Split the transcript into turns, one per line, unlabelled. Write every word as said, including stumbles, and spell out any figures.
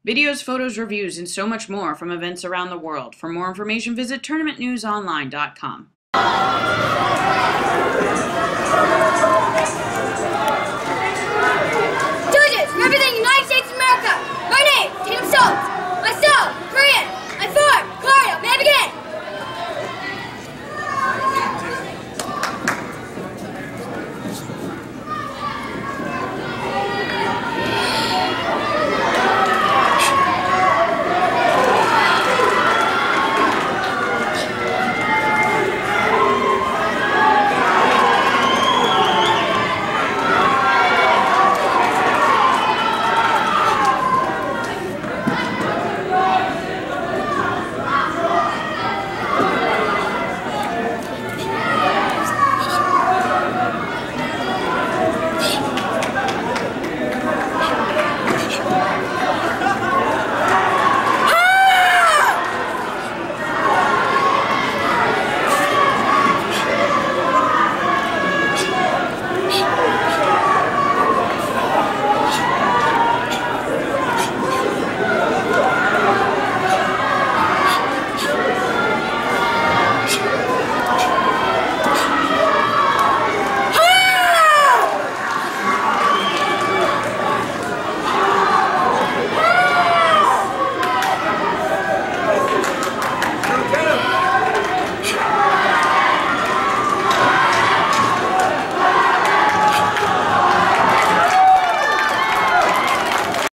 Videos, photos, reviews, and so much more from events around the world. For more information, visit tournament news online dot com.